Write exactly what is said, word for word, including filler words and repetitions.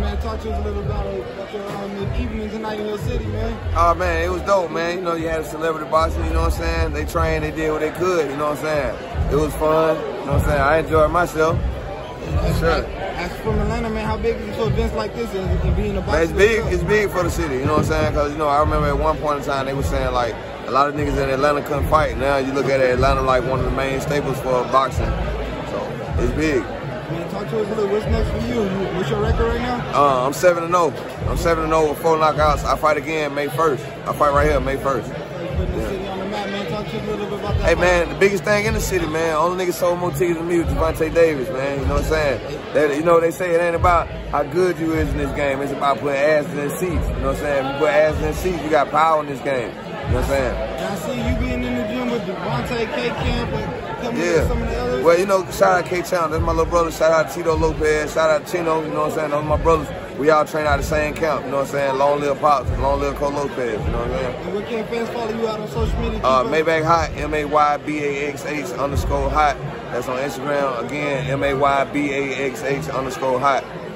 man. Talk to us a little about, about your um, evening tonight in your city, man. Oh, man, it was dope, man. You know, you had a celebrity boxing, you know what I'm saying? They trained, they did what they could, you know what I'm saying? It was fun, you know what I'm saying? I enjoyed myself. As, Sure. As from Atlanta, man, how big is it for events like this and, and being a boxer? Man, it's big, it's big for the city, you know what I'm saying? Because, you know, I remember at one point in time, they were saying, like, a lot of niggas in Atlanta couldn't fight. Now you look at Atlanta like one of the main staples for boxing. So, it's big. Man, talk to us a little. What's next for you? What's your record right now? Uh, I'm seven and oh. I'm seven and oh with four knockouts. I fight again May first. I fight right here May first. Putting the city on the map, man. Talk to us a little bit about that. Hey, fight. man, the biggest thing in the city, man, only niggas sold more tickets than me was Javante Davis, man. You know what I'm saying? That, you know, they say it ain't about how good you is in this game. It's about putting asses in seats. You know what I'm saying? If you put asses in seats, you got power in this game. You know what I'm saying? I see you being in the gym with Javante, K-Camp, and coming Yeah. with some of the others. Well, you know, shout out K-Town. That's my little brother. Shout out Tito Lopez. Shout out Chino. You know what I'm saying? Those are my brothers. We all train out the same camp. You know what I'm saying? Long live Pops. Long live Cole Lopez. You know what I'm saying? And where can fans follow you out on social media? Uh, Maybach Hot. M A Y B A X H underscore hot. That's on Instagram. Again, M A Y B A X H underscore hot.